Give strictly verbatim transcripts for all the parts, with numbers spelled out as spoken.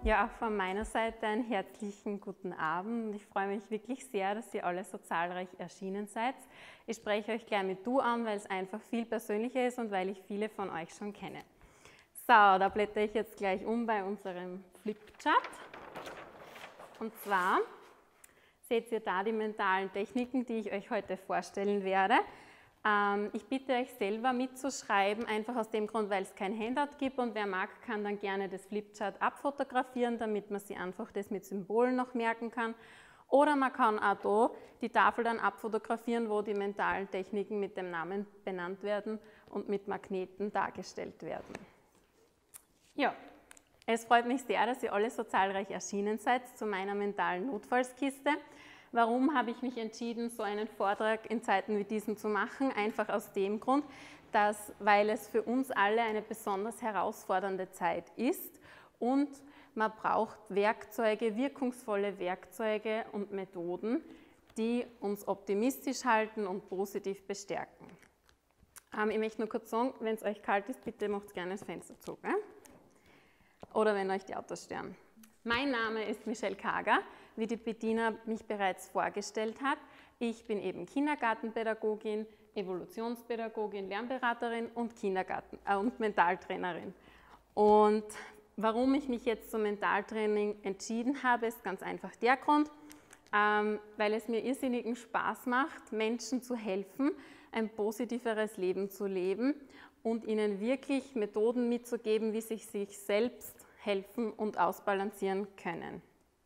Ja, auch von meiner Seite einen herzlichen guten Abend. Ich freue mich wirklich sehr, dass ihr alle so zahlreich erschienen seid. Ich spreche euch gleich mit Du an, weil es einfach viel persönlicher ist und weil ich viele von euch schon kenne. So, da blättere ich jetzt gleich um bei unserem Flipchart. Und zwar seht ihr da die mentalen Techniken, die ich euch heute vorstellen werde. Ähm, ich bitte euch selber mitzuschreiben, einfach aus dem Grund, weil es kein Handout gibt, und wer mag, kann dann gerne das Flipchart abfotografieren, damit man sich einfach das mit Symbolen noch merken kann. Oder man kann auch da die Tafel dann abfotografieren, wo die mentalen Techniken mit dem Namen benannt werden und mit Magneten dargestellt werden. Ja, es freut mich sehr, dass ihr alle so zahlreich erschienen seid zu meiner mentalen Notfallskiste. Warum habe ich mich entschieden, so einen Vortrag in Zeiten wie diesen zu machen? Einfach aus dem Grund, dass, weil es für uns alle eine besonders herausfordernde Zeit ist und man braucht Werkzeuge, wirkungsvolle Werkzeuge und Methoden, die uns optimistisch halten und positiv bestärken. Ähm, ich möchte nur kurz sagen, wenn es euch kalt ist, bitte macht gerne das Fenster zu. Gell? Oder wenn euch die Autos stören. Mein Name ist Michelle Kager, wie die Bettina mich bereits vorgestellt hat. Ich bin eben Kindergartenpädagogin, Evolutionspädagogin, Lernberaterin und, Kindergarten, äh, und Mentaltrainerin. Und warum ich mich jetzt zum Mentaltraining entschieden habe, ist ganz einfach der Grund, ähm, weil es mir irrsinnigen Spaß macht, Menschen zu helfen, ein positiveres Leben zu leben und ihnen wirklich Methoden mitzugeben, wie sie sich selbst helfen und ausbalancieren können.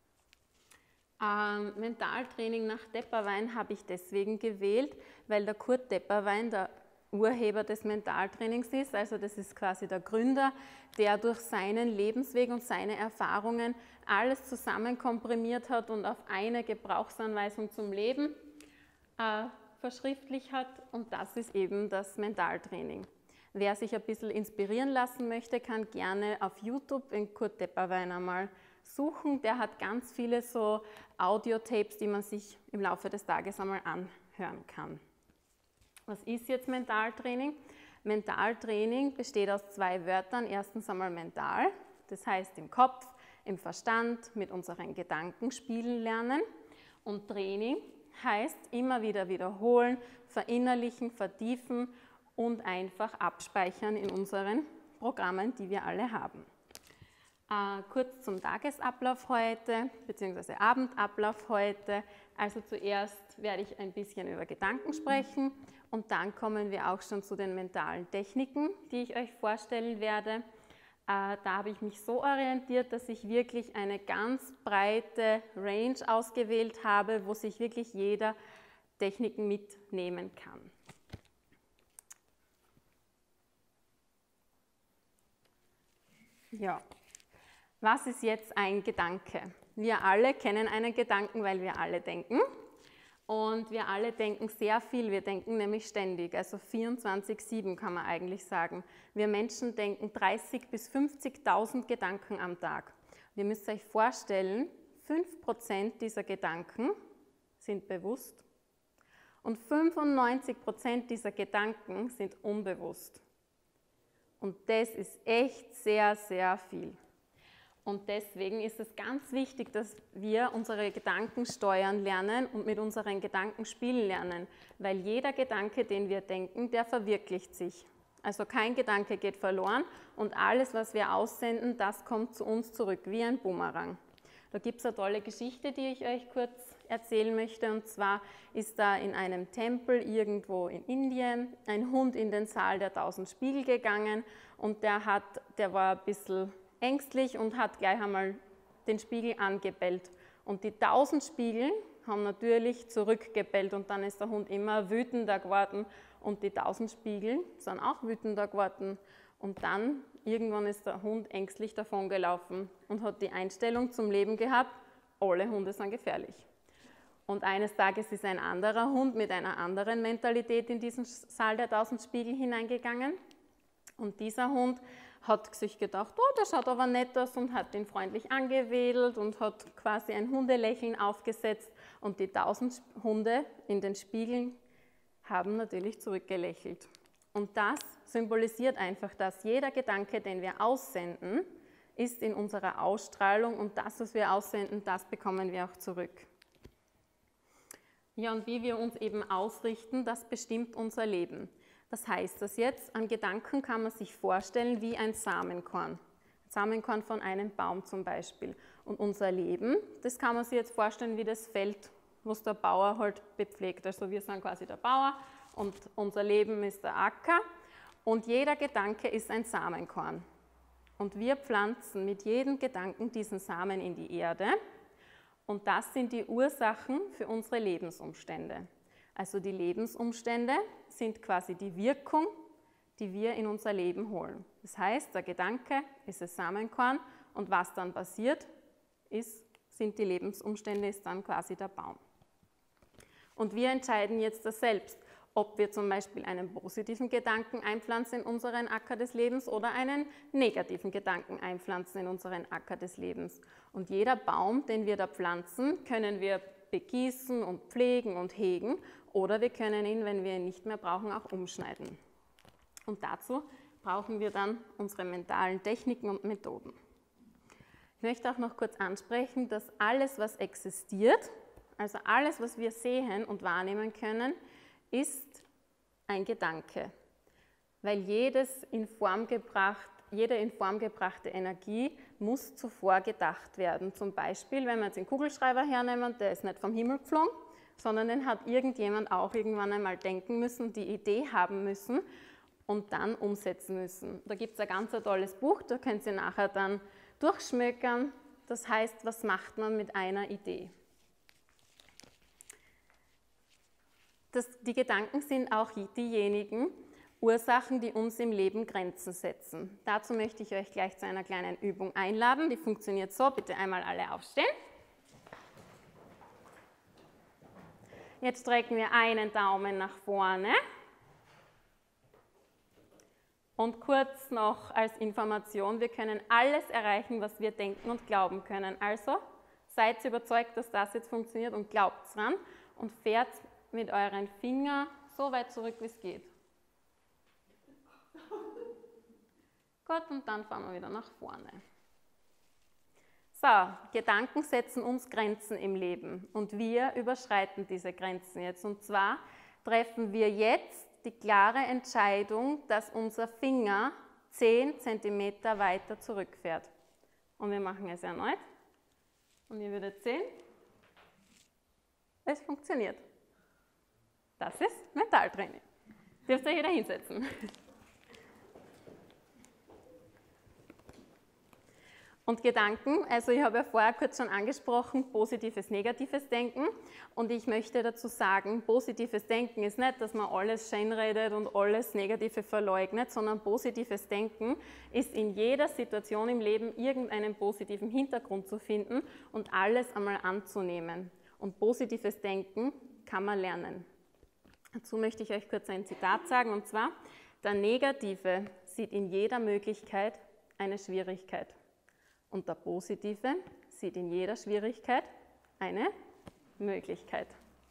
Ähm, Mentaltraining nach Depperwein habe ich deswegen gewählt, weil der Kurt Depperwein der Urheber des Mentaltrainings ist. Also das ist quasi der Gründer, der durch seinen Lebensweg und seine Erfahrungen alles zusammen komprimiert hat und auf eine Gebrauchsanweisung zum Leben äh, verschriftlicht hat. Und das ist eben das Mentaltraining. Wer sich ein bisschen inspirieren lassen möchte, kann gerne auf YouTube in Kurt Depperwein einmal suchen. Der hat ganz viele so Audiotapes, die man sich im Laufe des Tages einmal anhören kann. Was ist jetzt Mentaltraining? Mentaltraining besteht aus zwei Wörtern. Erstens einmal mental, das heißt im Kopf, im Verstand, mit unseren Gedanken spielen lernen. Und Training heißt immer wieder wiederholen, verinnerlichen, vertiefen und einfach abspeichern in unseren Programmen, die wir alle haben. Äh, kurz zum Tagesablauf heute, beziehungsweise Abendablauf heute. Also zuerst werde ich ein bisschen über Gedanken sprechen und dann kommen wir auch schon zu den mentalen Techniken, die ich euch vorstellen werde. Äh, da habe ich mich so orientiert, dass ich wirklich eine ganz breite Range ausgewählt habe, wo sich wirklich jeder Techniken mitnehmen kann. Ja, was ist jetzt ein Gedanke? Wir alle kennen einen Gedanken, weil wir alle denken. Und wir alle denken sehr viel, wir denken nämlich ständig, also vierundzwanzig sieben kann man eigentlich sagen. Wir Menschen denken dreißigtausend bis fünfzigtausend Gedanken am Tag. Ihr müsst euch vorstellen, fünf Prozent dieser Gedanken sind bewusst und fünfundneunzig Prozent dieser Gedanken sind unbewusst. Und das ist echt sehr, sehr viel. Und deswegen ist es ganz wichtig, dass wir unsere Gedanken steuern lernen und mit unseren Gedanken spielen lernen, weil jeder Gedanke, den wir denken, der verwirklicht sich. Also kein Gedanke geht verloren und alles, was wir aussenden, das kommt zu uns zurück, wie ein Boomerang. Da gibt es eine tolle Geschichte, die ich euch kurz erzählen möchte, und zwar ist da in einem Tempel irgendwo in Indien ein Hund in den Saal der tausend Spiegel gegangen und der, hat, der war ein bisschen ängstlich und hat gleich einmal den Spiegel angebellt. Und die tausend Spiegel haben natürlich zurückgebellt und dann ist der Hund immer wütender geworden und die tausend Spiegel sind auch wütender geworden. Und dann irgendwann ist der Hund ängstlich davongelaufen und hat die Einstellung zum Leben gehabt, alle Hunde sind gefährlich. Und eines Tages ist ein anderer Hund mit einer anderen Mentalität in diesen Saal der tausend Spiegel hineingegangen. Und dieser Hund hat sich gedacht, oh, der schaut aber nett aus, und hat ihn freundlich angewedelt und hat quasi ein Hundelächeln aufgesetzt. Und die tausend Hunde in den Spiegeln haben natürlich zurückgelächelt. Und das symbolisiert einfach, dass jeder Gedanke, den wir aussenden, ist in unserer Ausstrahlung und das, was wir aussenden, das bekommen wir auch zurück. Ja, und wie wir uns eben ausrichten, das bestimmt unser Leben. Was heißt das jetzt? An Gedanken kann man sich vorstellen wie ein Samenkorn. Ein Samenkorn von einem Baum zum Beispiel. Und unser Leben, das kann man sich jetzt vorstellen wie das Feld, was der Bauer halt bepflegt. Also wir sind quasi der Bauer und unser Leben ist der Acker. Und jeder Gedanke ist ein Samenkorn. Und wir pflanzen mit jedem Gedanken diesen Samen in die Erde. Und das sind die Ursachen für unsere Lebensumstände. Also die Lebensumstände sind quasi die Wirkung, die wir in unser Leben holen. Das heißt, der Gedanke ist das Samenkorn und was dann passiert, ist, sind die Lebensumstände, ist dann quasi der Baum. Und wir entscheiden jetzt das selbst, ob wir zum Beispiel einen positiven Gedanken einpflanzen in unseren Acker des Lebens oder einen negativen Gedanken einpflanzen in unseren Acker des Lebens. Und jeder Baum, den wir da pflanzen, können wir begießen und pflegen und hegen oder wir können ihn, wenn wir ihn nicht mehr brauchen, auch umschneiden. Und dazu brauchen wir dann unsere mentalen Techniken und Methoden. Ich möchte auch noch kurz ansprechen, dass alles, was existiert, also alles, was wir sehen und wahrnehmen können, ist ein Gedanke, weil jedes in Form gebracht, jede in Form gebrachte Energie muss zuvor gedacht werden. Zum Beispiel, wenn wir jetzt den Kugelschreiber hernehmen, der ist nicht vom Himmel geflogen, sondern den hat irgendjemand auch irgendwann einmal denken müssen, die Idee haben müssen und dann umsetzen müssen. Da gibt es ein ganz tolles Buch, da könnt ihr nachher dann durchschmökern. Das heißt, was macht man mit einer Idee? Das, die Gedanken sind auch diejenigen Ursachen, die uns im Leben Grenzen setzen. Dazu möchte ich euch gleich zu einer kleinen Übung einladen. Die funktioniert so. Bitte einmal alle aufstehen. Jetzt strecken wir einen Daumen nach vorne. Und kurz noch als Information, wir können alles erreichen, was wir denken und glauben können. Also seid überzeugt, dass das jetzt funktioniert und glaubt dran und fährt mit euren Fingern so weit zurück, wie es geht. Gut, und dann fahren wir wieder nach vorne. So, Gedanken setzen uns Grenzen im Leben und wir überschreiten diese Grenzen jetzt. Und zwar treffen wir jetzt die klare Entscheidung, dass unser Finger zehn Zentimeter weiter zurückfährt. Und wir machen es erneut. Und ihr würdet sehen, es funktioniert. Das ist Mentaltraining. Dürft ihr wieder hinsetzen. Und Gedanken, also ich habe ja vorher kurz schon angesprochen, positives, negatives Denken. Und ich möchte dazu sagen, positives Denken ist nicht, dass man alles schönredet und alles Negative verleugnet, sondern positives Denken ist in jeder Situation im Leben irgendeinen positiven Hintergrund zu finden und alles einmal anzunehmen. Und positives Denken kann man lernen. Dazu möchte ich euch kurz ein Zitat sagen, und zwar: Der Negative sieht in jeder Möglichkeit eine Schwierigkeit und der Positive sieht in jeder Schwierigkeit eine Möglichkeit.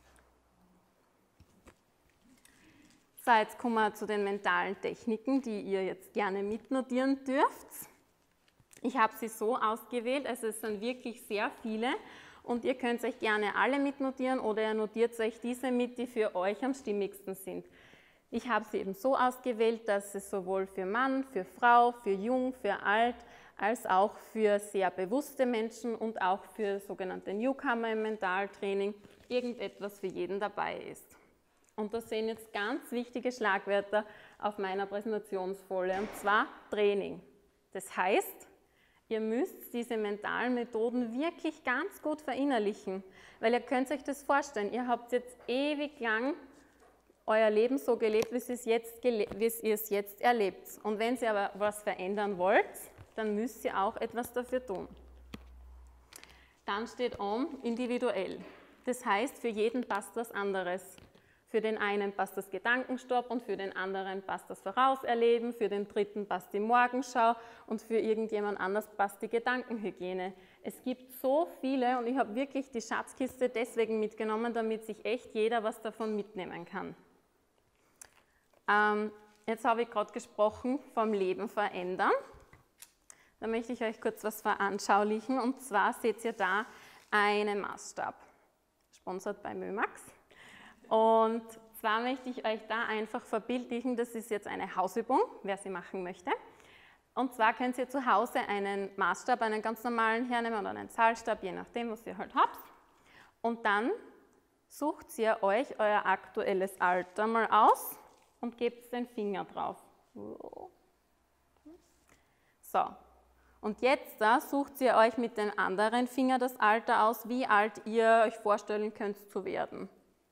So, jetzt kommen wir zu den mentalen Techniken, die ihr jetzt gerne mitnotieren dürft. Ich habe sie so ausgewählt, also es sind wirklich sehr viele. Und ihr könnt euch gerne alle mitnotieren oder ihr notiert euch diese mit, die für euch am stimmigsten sind. Ich habe sie eben so ausgewählt, dass es sowohl für Mann, für Frau, für Jung, für Alt, als auch für sehr bewusste Menschen und auch für sogenannte Newcomer im Mentaltraining irgendetwas für jeden dabei ist. Und da sehen jetzt ganz wichtige Schlagwörter auf meiner Präsentationsfolie, und zwar Training. Das heißt, ihr müsst diese mentalen Methoden wirklich ganz gut verinnerlichen, weil ihr könnt euch das vorstellen, ihr habt jetzt ewig lang euer Leben so gelebt, wie ihr es jetzt, wie ihr es jetzt erlebt. Und wenn ihr aber was verändern wollt, dann müsst ihr auch etwas dafür tun. Dann steht on, individuell. Das heißt, für jeden passt was anderes. Für den einen passt das Gedankenstopp und für den anderen passt das Vorauserleben, für den dritten passt die Morgenschau und für irgendjemand anders passt die Gedankenhygiene. Es gibt so viele und ich habe wirklich die Schatzkiste deswegen mitgenommen, damit sich echt jeder was davon mitnehmen kann. Ähm, jetzt habe ich gerade gesprochen vom Leben verändern. Da möchte ich euch kurz was veranschaulichen. Und zwar seht ihr da einen Maßstab, sponsert bei Mömax. Und zwar möchte ich euch da einfach verbildlichen, das ist jetzt eine Hausübung, wer sie machen möchte. Und zwar könnt ihr zu Hause einen Maßstab, einen ganz normalen hernehmen oder einen Zahlstab, je nachdem, was ihr halt habt. Und dann sucht ihr euch euer aktuelles Alter mal aus und gebt den Finger drauf. So, und jetzt da sucht ihr euch mit dem anderen Finger das Alter aus, wie alt ihr euch vorstellen könnt zu werden.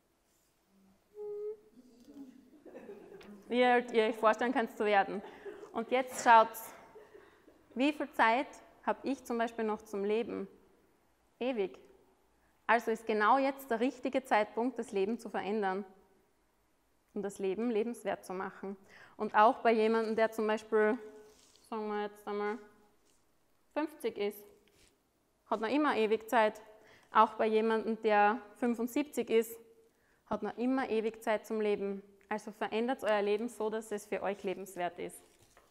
Wie alt ihr euch vorstellen könnt zu werden. Und jetzt schaut, wie viel Zeit habe ich zum Beispiel noch zum Leben? Ewig. Also ist genau jetzt der richtige Zeitpunkt, das Leben zu verändern. Um das Leben lebenswert zu machen. Und auch bei jemandem, der zum Beispiel, sagen wir jetzt einmal, fünfzig ist, hat noch immer ewig Zeit. Auch bei jemandem, der fünfundsiebzig ist, hat noch immer ewig Zeit zum Leben. Also verändert euer Leben so, dass es für euch lebenswert ist.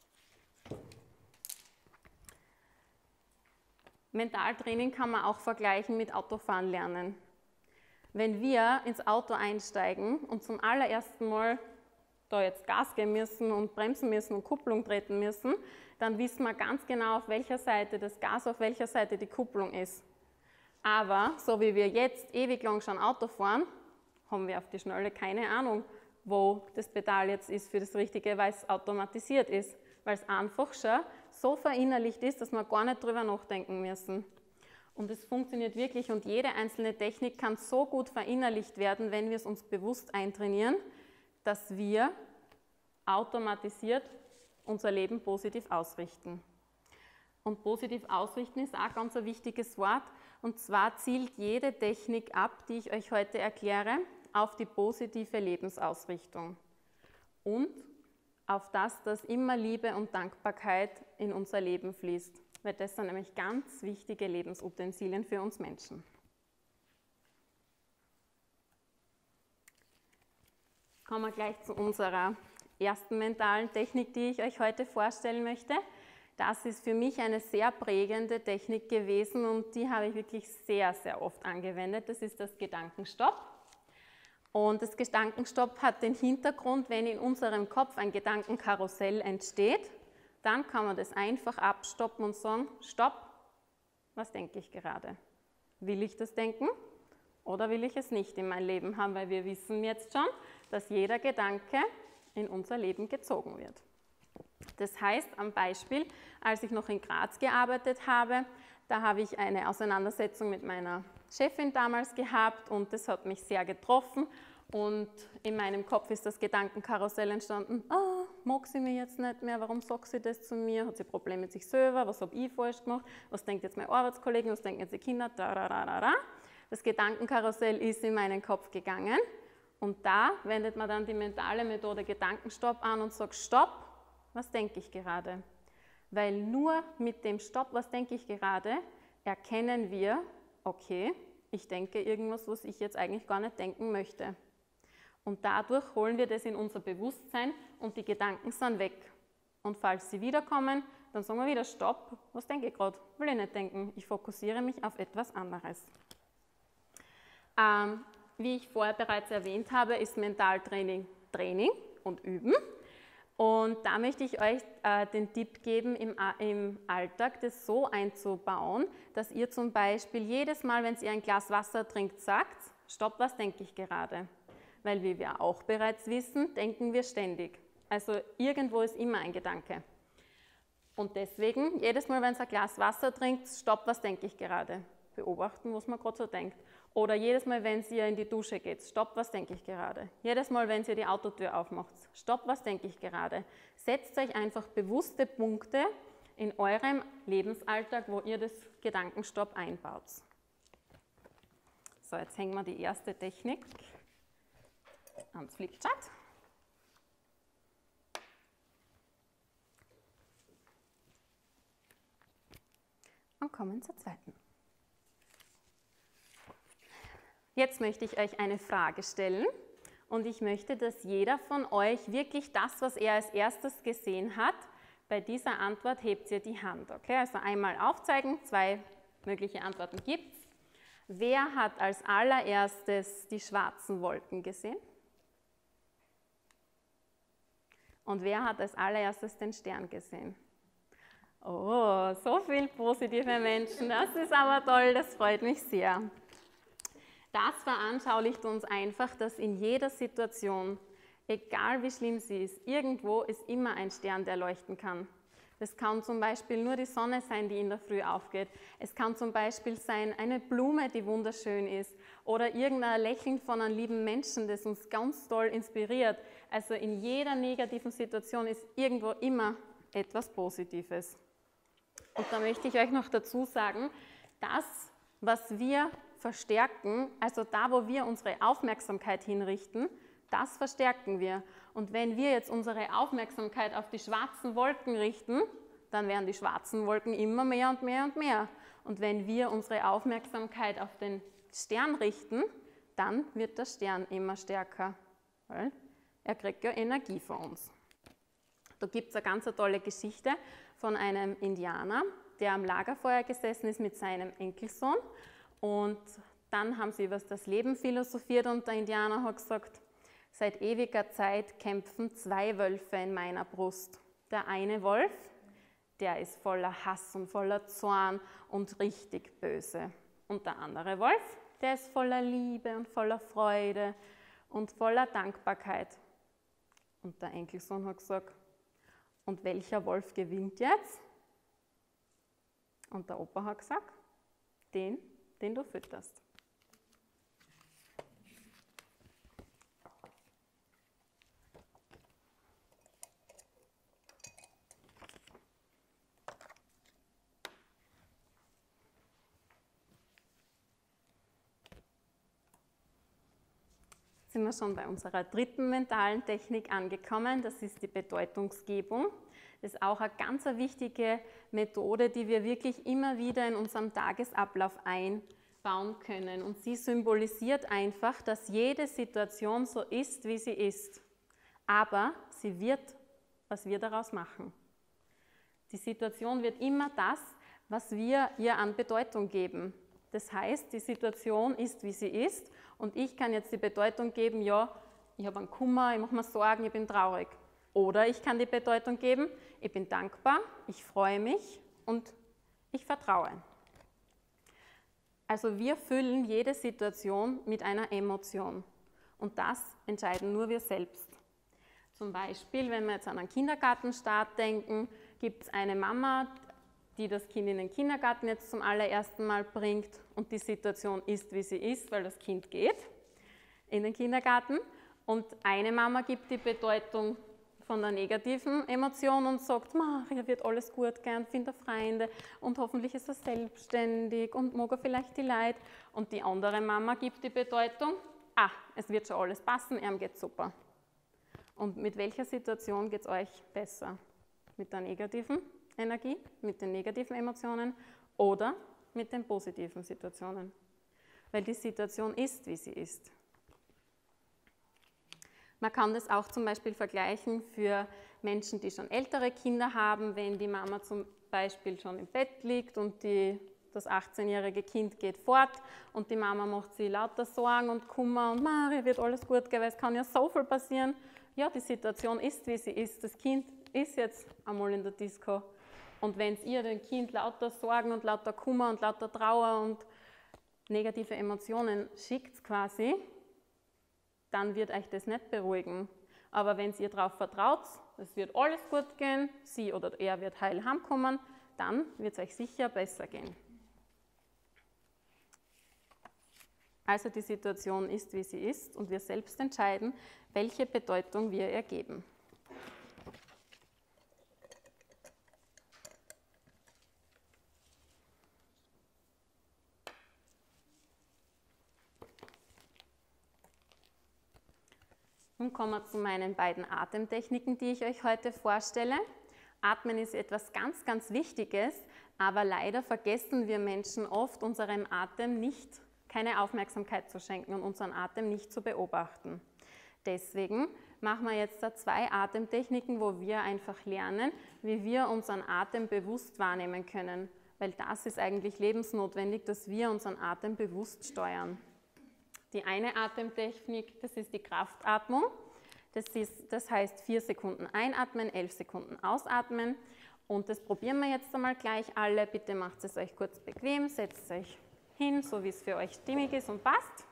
Mentaltraining kann man auch vergleichen mit Autofahren lernen. Wenn wir ins Auto einsteigen und zum allerersten Mal da jetzt Gas geben müssen und bremsen müssen und Kupplung treten müssen, dann wissen wir ganz genau, auf welcher Seite das Gas, auf welcher Seite die Kupplung ist. Aber so wie wir jetzt ewig lang schon Auto fahren, haben wir auf die Schnelle keine Ahnung, wo das Pedal jetzt ist für das Richtige, weil es automatisiert ist, weil es einfach schon so verinnerlicht ist, dass wir gar nicht drüber nachdenken müssen. Und es funktioniert wirklich und jede einzelne Technik kann so gut verinnerlicht werden, wenn wir es uns bewusst eintrainieren, dass wir automatisiert unser Leben positiv ausrichten. Und positiv ausrichten ist auch ganz ein wichtiges Wort. Und zwar zielt jede Technik ab, die ich euch heute erkläre, auf die positive Lebensausrichtung. Und auf das, dass immer Liebe und Dankbarkeit in unser Leben fließt. Weil das sind nämlich ganz wichtige Lebensutensilien für uns Menschen. Kommen wir gleich zu unserer ersten mentalen Technik, die ich euch heute vorstellen möchte. Das ist für mich eine sehr prägende Technik gewesen und die habe ich wirklich sehr, sehr oft angewendet. Das ist das Gedankenstopp. Und das Gedankenstopp hat den Hintergrund, wenn in unserem Kopf ein Gedankenkarussell entsteht, dann kann man das einfach abstoppen und sagen, stopp, was denke ich gerade? Will ich das denken oder will ich es nicht in mein Leben haben? Weil wir wissen jetzt schon, dass jeder Gedanke in unser Leben gezogen wird. Das heißt, am Beispiel, als ich noch in Graz gearbeitet habe, da habe ich eine Auseinandersetzung mit meiner Chefin damals gehabt und das hat mich sehr getroffen und in meinem Kopf ist das Gedankenkarussell entstanden, oh, mag sie mich jetzt nicht mehr, warum sagt sie das zu mir, hat sie Probleme mit sich selber, was habe ich falsch gemacht, was denkt jetzt meine Arbeitskollegen, was denken jetzt die Kinder, da, da, da, da, da. Das Gedankenkarussell ist in meinen Kopf gegangen und da wendet man dann die mentale Methode Gedankenstopp an und sagt, stopp, was denke ich gerade? Weil nur mit dem Stopp, was denke ich gerade, erkennen wir, okay, ich denke irgendwas, was ich jetzt eigentlich gar nicht denken möchte. Und dadurch holen wir das in unser Bewusstsein und die Gedanken sind weg. Und falls sie wiederkommen, dann sagen wir wieder, stopp, was denke ich gerade? Will ich nicht denken, ich fokussiere mich auf etwas anderes. Ähm, wie ich vorher bereits erwähnt habe, ist Mentaltraining Training und Üben. Und da möchte ich euch äh, den Tipp geben, im, im Alltag das so einzubauen, dass ihr zum Beispiel jedes Mal, wenn ihr ein Glas Wasser trinkt, sagt, stopp, was denke ich gerade? Weil wie wir auch bereits wissen, denken wir ständig. Also irgendwo ist immer ein Gedanke. Und deswegen, jedes Mal, wenn ihr ein Glas Wasser trinkt, stopp, was denke ich gerade? Beobachten, was man gerade so denkt. Oder jedes Mal, wenn ihr in die Dusche geht, stopp, was denke ich gerade? Jedes Mal, wenn ihr die Autotür aufmacht, stopp, was denke ich gerade? Setzt euch einfach bewusste Punkte in eurem Lebensalltag, wo ihr das Gedankenstopp einbaut. So, jetzt hängen wir die erste Technik ans Flipchart. Und kommen zur zweiten. Jetzt möchte ich euch eine Frage stellen und ich möchte, dass jeder von euch wirklich das, was er als erstes gesehen hat, bei dieser Antwort hebt ihr die Hand. Okay? Also einmal aufzeigen, zwei mögliche Antworten gibt es. Wer hat als allererstes die schwarzen Wolken gesehen? Und wer hat als allererstes den Stern gesehen? Oh, so viele positive Menschen, das ist aber toll, das freut mich sehr. Das veranschaulicht uns einfach, dass in jeder Situation, egal wie schlimm sie ist, irgendwo ist immer ein Stern, der leuchten kann. Das kann zum Beispiel nur die Sonne sein, die in der Früh aufgeht. Es kann zum Beispiel sein eine Blume, die wunderschön ist, oder irgendein Lächeln von einem lieben Menschen, das uns ganz toll inspiriert. Also in jeder negativen Situation ist irgendwo immer etwas Positives. Und da möchte ich euch noch dazu sagen, das, was wir verstärken, also da, wo wir unsere Aufmerksamkeit hinrichten, das verstärken wir. Und wenn wir jetzt unsere Aufmerksamkeit auf die schwarzen Wolken richten, dann werden die schwarzen Wolken immer mehr und mehr und mehr. Und wenn wir unsere Aufmerksamkeit auf den Stern richten, dann wird der Stern immer stärker, weil er kriegt ja Energie von uns. Da gibt es eine ganz tolle Geschichte von einem Indianer, der am Lagerfeuer gesessen ist mit seinem Enkelsohn. Und dann haben sie über das Leben philosophiert und der Indianer hat gesagt, seit ewiger Zeit kämpfen zwei Wölfe in meiner Brust. Der eine Wolf, der ist voller Hass und voller Zorn und richtig böse. Und der andere Wolf, der ist voller Liebe und voller Freude und voller Dankbarkeit. Und der Enkelsohn hat gesagt, und welcher Wolf gewinnt jetzt? Und der Opa hat gesagt, den, den du fütterst. Sind wir schon bei unserer dritten mentalen Technik angekommen, das ist die Bedeutungsgebung. Das ist auch eine ganz wichtige Methode, die wir wirklich immer wieder in unserem Tagesablauf einbauen können. Und sie symbolisiert einfach, dass jede Situation so ist, wie sie ist. Aber sie wird, was wir daraus machen. Die Situation wird immer das, was wir ihr an Bedeutung geben. Das heißt, die Situation ist, wie sie ist und ich kann jetzt die Bedeutung geben, ja, ich habe einen Kummer, ich mache mir Sorgen, ich bin traurig. Oder ich kann die Bedeutung geben, ich bin dankbar, ich freue mich und ich vertraue. Also wir füllen jede Situation mit einer Emotion und das entscheiden nur wir selbst. Zum Beispiel, wenn wir jetzt an einen Kindergartenstart denken, gibt es eine Mama, die das Kind in den Kindergarten jetzt zum allerersten Mal bringt und die Situation ist, wie sie ist, weil das Kind geht in den Kindergarten. Und eine Mama gibt die Bedeutung von der negativen Emotion und sagt, Maria wird alles gut gehen, findet Freunde und hoffentlich ist er selbstständig und mag er vielleicht die Leute. Und die andere Mama gibt die Bedeutung, ah, es wird schon alles passen, ihm geht's super. Und mit welcher Situation geht es euch besser? Mit der negativen Energie, mit den negativen Emotionen oder mit den positiven Situationen. Weil die Situation ist, wie sie ist. Man kann das auch zum Beispiel vergleichen für Menschen, die schon ältere Kinder haben, wenn die Mama zum Beispiel schon im Bett liegt und die, das achtzehnjährige Kind geht fort und die Mama macht sich lauter Sorgen und Kummer und Maria wird alles gut gehen, weil es kann ja so viel passieren. Ja, die Situation ist, wie sie ist. Das Kind ist jetzt einmal in der Disco. Und wenn es ihr dem Kind lauter Sorgen und lauter Kummer und lauter Trauer und negative Emotionen schickt quasi, dann wird euch das nicht beruhigen. Aber wenn ihr darauf vertraut, es wird alles gut gehen, sie oder er wird heil heimkommen, dann wird es euch sicher besser gehen. Also die Situation ist, wie sie ist und wir selbst entscheiden, welche Bedeutung wir ihr geben. Nun kommen wir zu meinen beiden Atemtechniken, die ich euch heute vorstelle. Atmen ist etwas ganz, ganz Wichtiges, aber leider vergessen wir Menschen oft, unserem Atem nicht, keine Aufmerksamkeit zu schenken und unseren Atem nicht zu beobachten. Deswegen machen wir jetzt da zwei Atemtechniken, wo wir einfach lernen, wie wir unseren Atem bewusst wahrnehmen können. Weil das ist eigentlich lebensnotwendig, dass wir unseren Atem bewusst steuern. Die eine Atemtechnik, das ist die Kraftatmung. Das, ist, das heißt vier Sekunden einatmen, elf Sekunden ausatmen. Und das probieren wir jetzt einmal gleich alle. Bitte macht es euch kurz bequem, setzt euch hin, so wie es für euch stimmig ist und passt.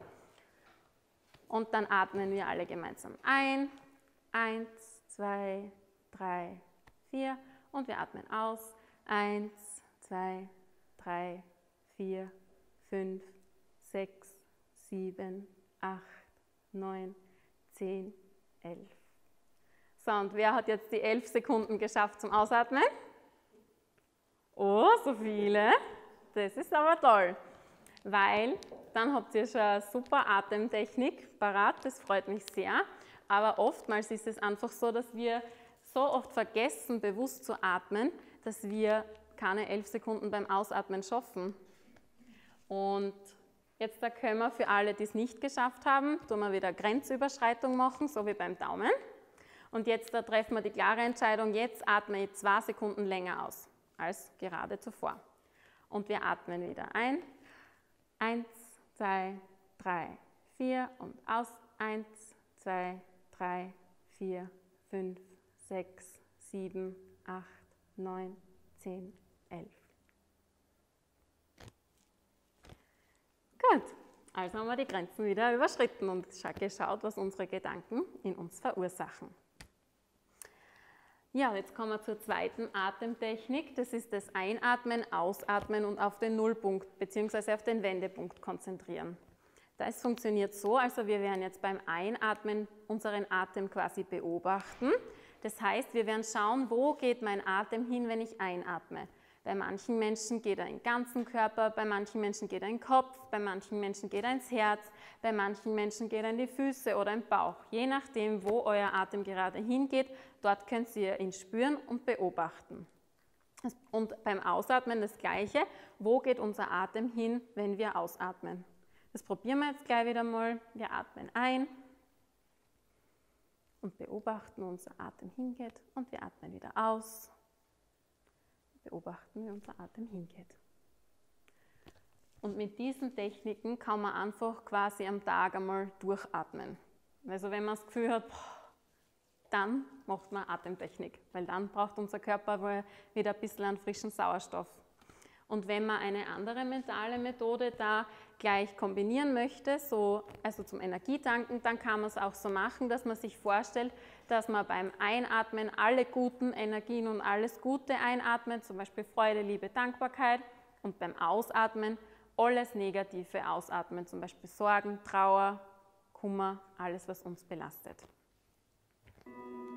Und dann atmen wir alle gemeinsam ein. Eins, zwei, drei, vier. Und wir atmen aus. Eins, zwei, drei, vier, fünf, sechs, sieben, acht, neun, zehn, elf. So, und wer hat jetzt die elf Sekunden geschafft zum Ausatmen? Oh, so viele. Das ist aber toll, weil dann habt ihr schon eine super Atemtechnik parat, das freut mich sehr. Aber oftmals ist es einfach so, dass wir so oft vergessen, bewusst zu atmen, dass wir keine elf Sekunden beim Ausatmen schaffen. Und jetzt da können wir für alle, die es nicht geschafft haben, tun wir wieder Grenzüberschreitung machen, so wie beim Daumen. Und jetzt da treffen wir die klare Entscheidung, jetzt atme ich zwei Sekunden länger aus, als gerade zuvor. Und wir atmen wieder ein. Eins, zwei, drei, vier und aus. Eins, zwei, drei, vier, fünf, sechs, sieben, acht, neun, zehn, elf. Gut, also haben wir die Grenzen wieder überschritten und geschaut, was unsere Gedanken in uns verursachen. Ja, jetzt kommen wir zur zweiten Atemtechnik. Das ist das Einatmen, Ausatmen und auf den Nullpunkt bzw. auf den Wendepunkt konzentrieren. Das funktioniert so, also wir werden jetzt beim Einatmen unseren Atem quasi beobachten. Das heißt, wir werden schauen, wo geht mein Atem hin, wenn ich einatme. Bei manchen Menschen geht er in den ganzen Körper, bei manchen Menschen geht er in den Kopf, bei manchen Menschen geht er ins Herz, bei manchen Menschen geht er in die Füße oder im Bauch. Je nachdem, wo euer Atem gerade hingeht, dort könnt ihr ihn spüren und beobachten. Und beim Ausatmen das Gleiche, wo geht unser Atem hin, wenn wir ausatmen. Das probieren wir jetzt gleich wieder mal. Wir atmen ein und beobachten, wo unser Atem hingeht und wir atmen wieder aus. Beobachten, wie unser Atem hingeht. Und mit diesen Techniken kann man einfach quasi am Tag einmal durchatmen. Also wenn man das Gefühl hat, dann macht man Atemtechnik, weil dann braucht unser Körper wieder ein bisschen an frischen Sauerstoff. Und wenn man eine andere mentale Methode da gleich kombinieren möchte, so, also zum Energietanken, dann kann man es auch so machen, dass man sich vorstellt, dass man beim Einatmen alle guten Energien und alles Gute einatmet, zum Beispiel Freude, Liebe, Dankbarkeit, und beim Ausatmen alles Negative ausatmen, zum Beispiel Sorgen, Trauer, Kummer, alles, was uns belastet.